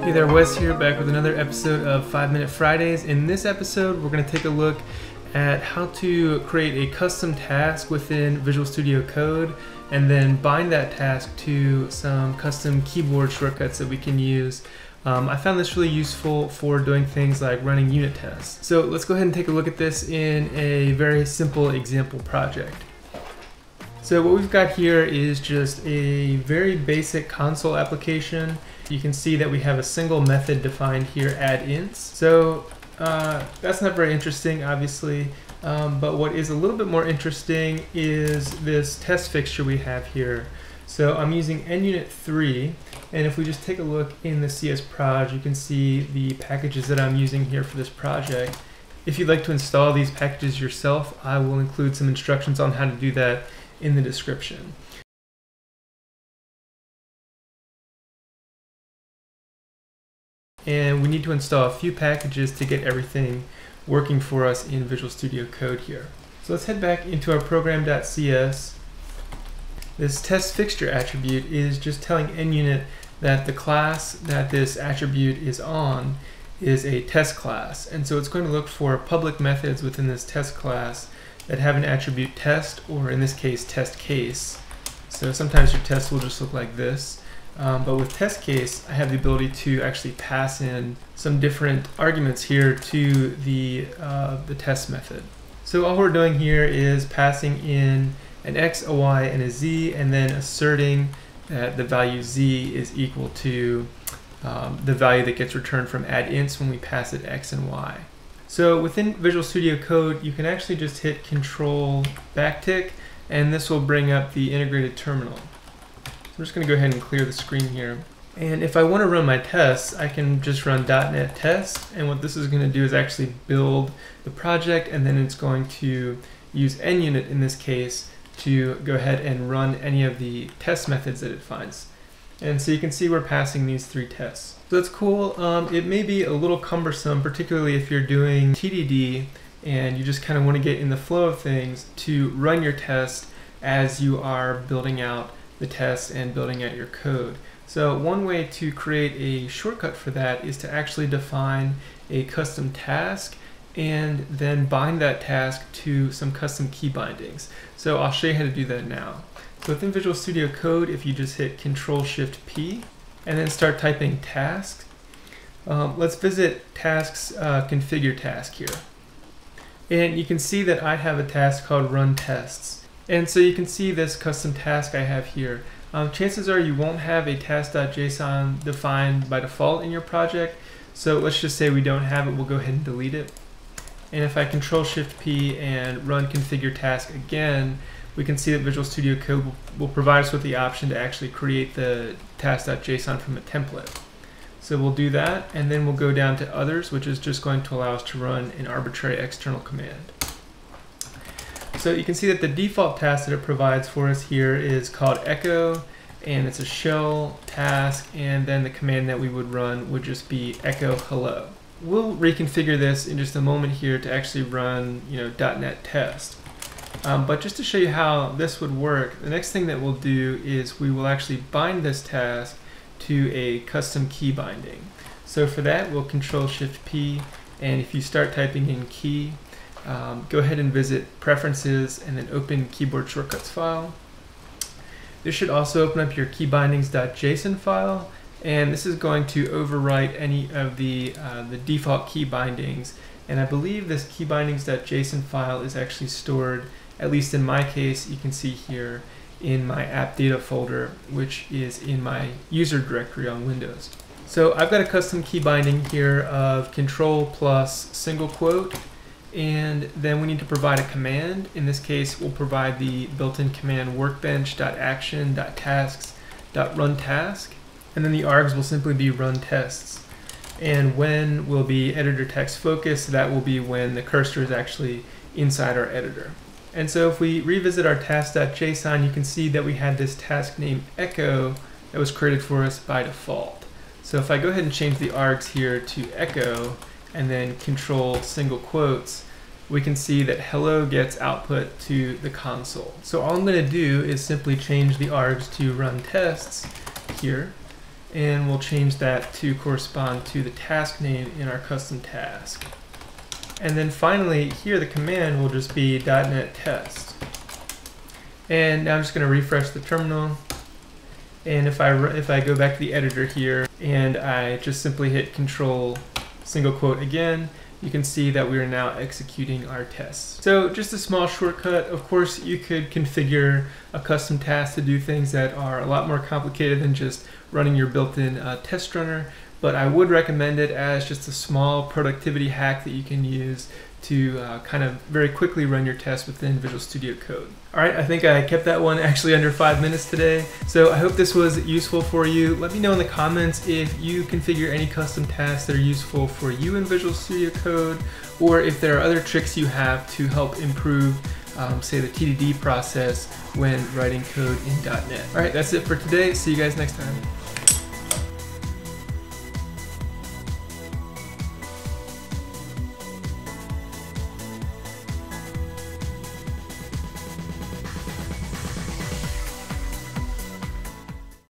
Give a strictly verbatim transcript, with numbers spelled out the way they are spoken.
Hey there, Wes here, back with another episode of five minute Fridays. In this episode, we're going to take a look at how to create a custom task within Visual Studio Code and then bind that task to some custom keyboard shortcuts that we can use. Um, I found this really useful for doing things like running unit tests. So let's go ahead and take a look at this in a very simple example project. So what we've got here is just a very basic console application. You can see that we have a single method defined here, add ints. So uh, that's not very interesting, obviously, um, but what is a little bit more interesting is this test fixture we have here. So I'm using NUnit three, and if we just take a look in the C S proj, you can see the packages that I'm using here for this project. If you'd like to install these packages yourself, I will include some instructions on how to do that in the description. And we need to install a few packages to get everything working for us in Visual Studio Code here. So let's head back into our program.cs. This test fixture attribute is just telling NUnit that the class that this attribute is on is a test class. And so it's going to look for public methods within this test class that have an attribute test, or in this case, test case. So sometimes your test will just look like this. Um, but with test case, I have the ability to actually pass in some different arguments here to the, uh, the test method. So all we're doing here is passing in an x, a y, and a z, and then asserting that the value z is equal to um, the value that gets returned from add ints when we pass it x and y. So within Visual Studio Code, you can actually just hit Control backtick, and this will bring up the integrated terminal. I'm just going to go ahead and clear the screen here. And if I want to run my tests, I can just run dotnet test, and what this is going to do is actually build the project, and then it's going to use NUnit in this case to go ahead and run any of the test methods that it finds. And so you can see we're passing these three tests. So that's cool. Um, it may be a little cumbersome, particularly if you're doing T D D and you just kind of want to get in the flow of things to run your test as you are building out the test and building out your code. So one way to create a shortcut for that is to actually define a custom task and then bind that task to some custom key bindings. So I'll show you how to do that now. So within Visual Studio Code, if you just hit Control Shift P and then start typing tasks, um, let's visit tasks uh, configure task here. And you can see that I have a task called run tests. And so you can see this custom task I have here. Um, chances are you won't have a test.json defined by default in your project. So let's just say we don't have it, we'll go ahead and delete it. And if I Control Shift P and run configure task again, we can see that Visual Studio Code will, will provide us with the option to actually create the task.json from a template. So we'll do that, and then we'll go down to others, which is just going to allow us to run an arbitrary external command. So you can see that the default task that it provides for us here is called echo, and it's a shell task, and then the command that we would run would just be echo hello. We'll reconfigure this in just a moment here to actually run, you know, dotnet test. Um, but just to show you how this would work, the next thing that we'll do is we will actually bind this task to a custom key binding. So for that, we'll Control Shift P, and if you start typing in key, um, go ahead and visit Preferences and then open Keyboard Shortcuts file. This should also open up your keybindings.json file, and this is going to overwrite any of the, uh, the default key bindings. And I believe this keybindings.json file is actually stored, at least in my case, you can see here in my app data folder, which is in my user directory on Windows. So I've got a custom key binding here of control plus single quote, and then we need to provide a command. In this case, we'll provide the built-in command workbench.action.tasks.runTask, and then the args will simply be run tests. And when will be editor text focus, that will be when the cursor is actually inside our editor. And so if we revisit our task.json, you can see that we had this task named echo that was created for us by default. So if I go ahead and change the args here to echo and then control single quotes, we can see that hello gets output to the console. So all I'm going to do is simply change the args to run tests here, and we'll change that to correspond to the task name in our custom task. And then finally here the command will just be dotnet test. And now I'm just going to refresh the terminal, and if I if I go back to the editor here and I just simply hit control single quote again, you can see that we are now executing our tests. So just a small shortcut. Of course, you could configure a custom task to do things that are a lot more complicated than just running your built-in uh, test runner, but I would recommend it as just a small productivity hack that you can use to uh, kind of very quickly run your tests within Visual Studio Code. All right, I think I kept that one actually under five minutes today. So I hope this was useful for you. Let me know in the comments if you configure any custom tasks that are useful for you in Visual Studio Code, or if there are other tricks you have to help improve, um, say, the T D D process when writing code in dot net. All right, that's it for today. See you guys next time.